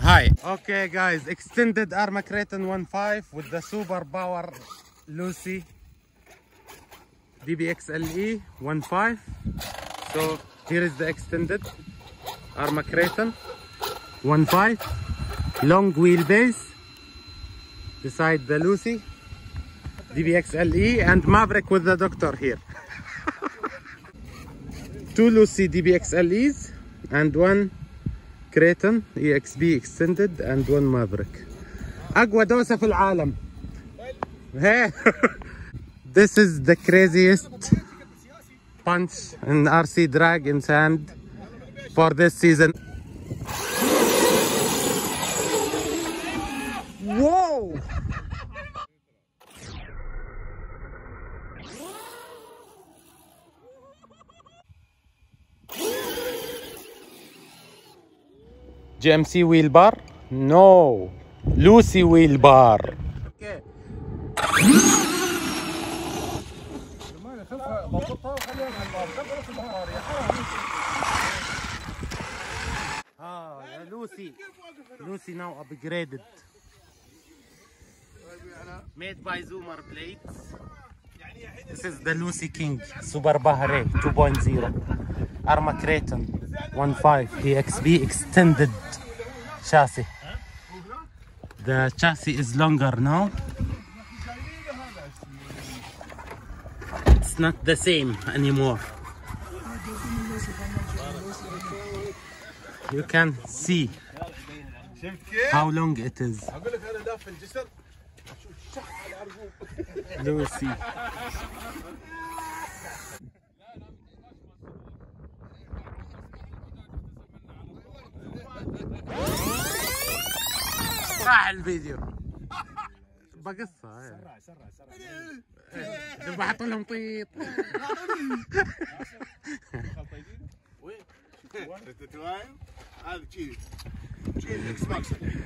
Hi. Okay guys, extended Arma Kraton 1.5 with the super power Lucy DBX LE 1.5. So here is the extended Arma Kraton 1.5 long wheelbase beside the Lucy DBX LE and Maverick with the Doctor here. Two Lucy DBX LEs and one Kraton EXB extended and one Maverick. أقوى دوسة في العالم. This is the craziest punch in RC drag in sand for this season. Whoa! GMC wheel bar? No, Lucy wheel bar. Okay. Lucy now upgraded. Made by Zoomer Blades. This is the Lucy King Super Bahre 2.0 Arma Kraton 1.5 EXB extended chassis. The chassis is longer now. It's not the same anymore. You can see how long it is. Lucy. راح الفيديو بقصها. سرع بحط لهم طيط. وين؟ انت وايم؟ هذا شيء اكس ماكس.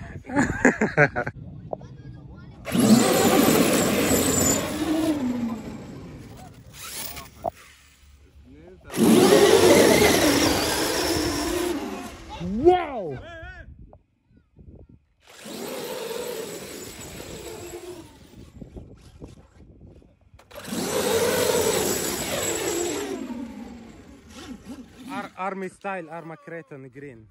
واو! Army style Arma Kraton green.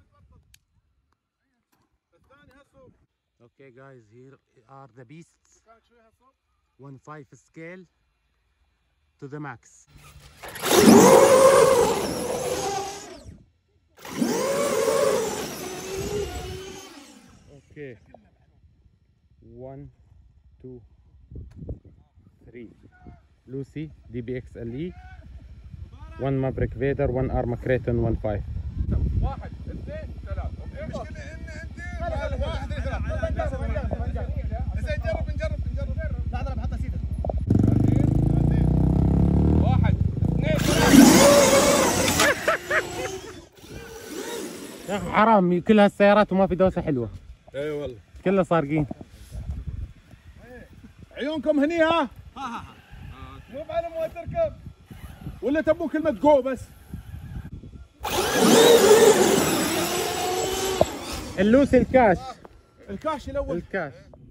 Okay guys, here are the beasts. 1.5 scale to the max. Okay, 1, 2, 3. Lucy DBX LE, 1 Maverick Vader, 1 Arma Kraton 1.5. 1 2 3. المشكلة ان انت 1 2 3. زين نجرب. لا اضرب حطها سيده. 1 2 3. يا اخي حرام كل هالسيارات وما في دوسة حلوة. اي والله. كلها صارقين. عيونكم هني ها؟ مو على مو تركب. ولا تبون كلمة جو بس؟ اللوسي الكاش. الكاش الأول. الكاش.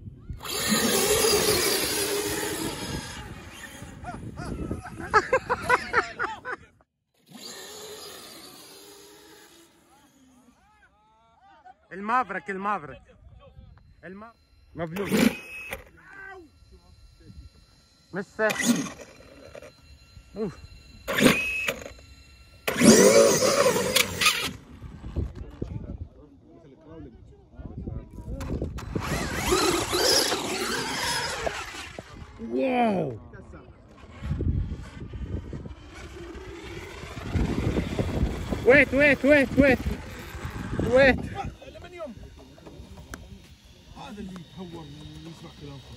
المافرك مبلوك. مش سهل. واو! ويت الألمنيوم هذا اللي يتهور ويسمع كلامكم.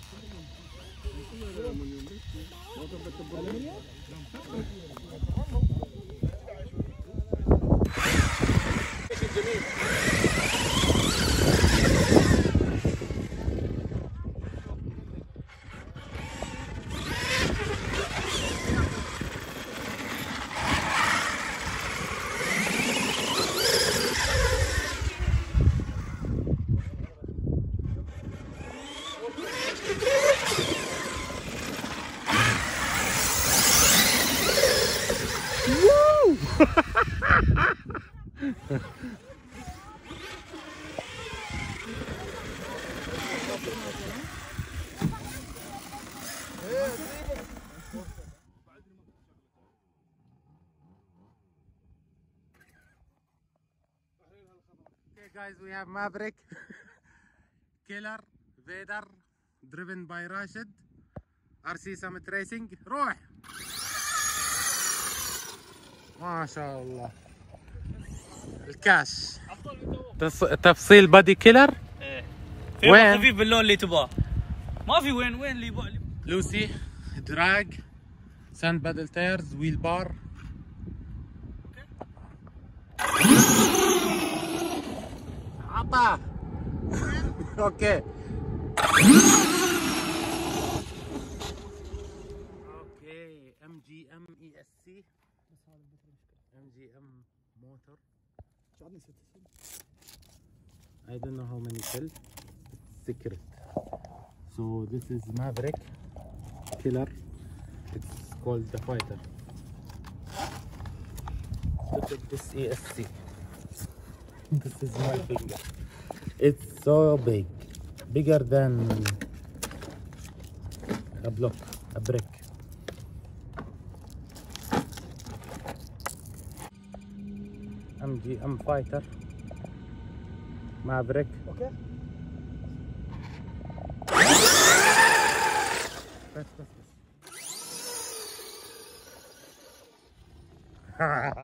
guys, we have Maverick, Killer, Vader, driven by Rashid, RC Summit Racing. روح ما شاء الله. الكاش تفصيل بادي كيلر. في وين؟ خفيف باللون اللي تباه. ما في وين اللي يبغى. لوسي دراج ساند بادل تايرز ويل بار. عطاه. اوكي اوكي. MGM ESC MGM motor. I don't know how many cells. It's secret. So this is Maverick Killer. It's called the Fighter. Look at this ESC. This is my finger. It's so big, bigger than a block, a brick. MGM Fighter Maverick. Okay. Press.